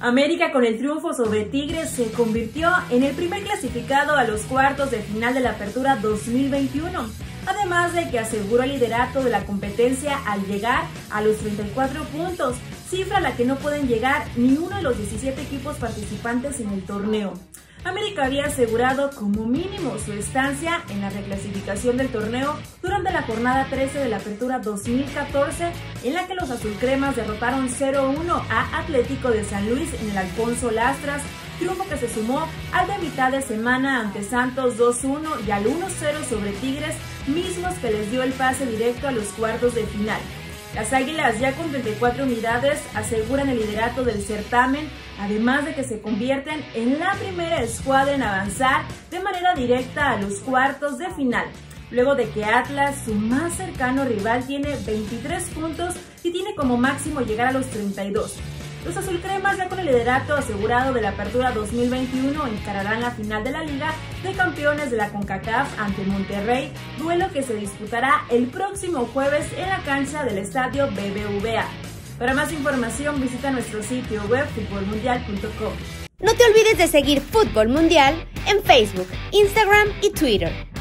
América, con el triunfo sobre Tigres, se convirtió en el primer clasificado a los cuartos de final de la Apertura 2021, además de que aseguró el liderato de la competencia al llegar a los 34 puntos, cifra a la que no pueden llegar ni uno de los 17 equipos participantes en el torneo. América había asegurado como mínimo su estancia en la reclasificación del torneo durante la jornada 13 de la Apertura 2014, en la que los azulcremas derrotaron 0-1 a Atlético de San Luis en el Alfonso Lastras, triunfo que se sumó al de mitad de semana ante Santos 2-1 y al 1-0 sobre Tigres, mismos que les dio el pase directo a los cuartos de final. Las Águilas, ya con 34 unidades, aseguran el liderato del certamen, además de que se convierten en la primera escuadra en avanzar de manera directa a los cuartos de final, luego de que Atlas, su más cercano rival, tiene 23 puntos y tiene como máximo llegar a los 32. Los azulcremas, ya con el liderato asegurado de la Apertura 2021, encararán la final de la Liga de Campeones de la CONCACAF ante Monterrey, duelo que se disputará el próximo jueves en la cancha del estadio BBVA. Para más información, visita nuestro sitio web futbolmundial.com. No te olvides de seguir Fútbol Mundial en Facebook, Instagram y Twitter.